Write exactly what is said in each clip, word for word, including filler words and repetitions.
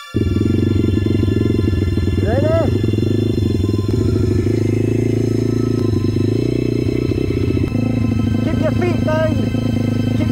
Ready? Keep your feet down. Keep...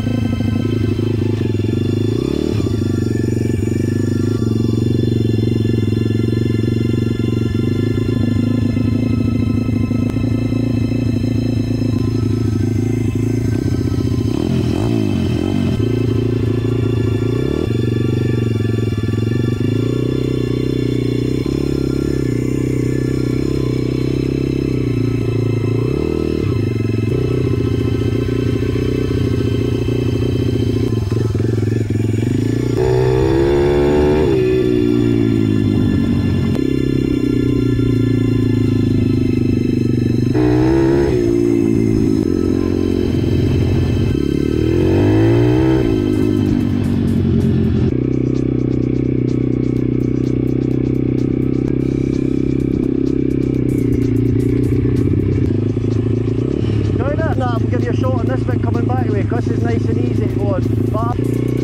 I'll give you a shot on this bit coming back away, because this is nice and easy to go on. But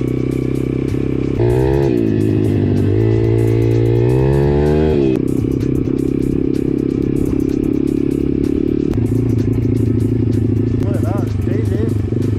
look at that, it's crazy.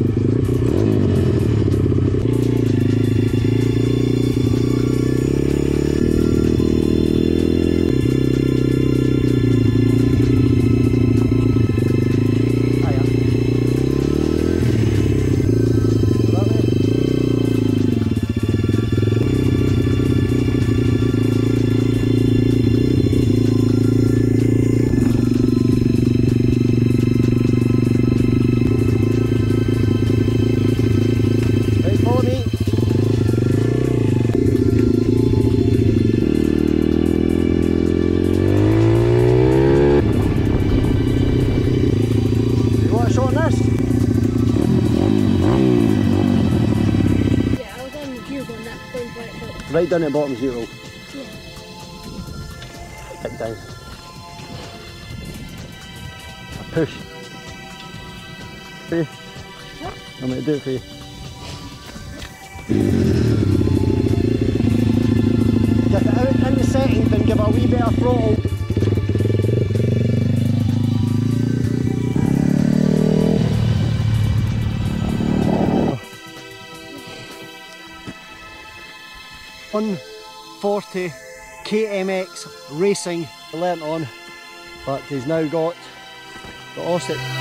Right down at the bottom zero. Yeah. Kick down. A push. For you. What? I'm going to do it for you. Get it out in the settings and give it a wee bit of throttle. one forty K M X racing learnt on, but he's now got the Oset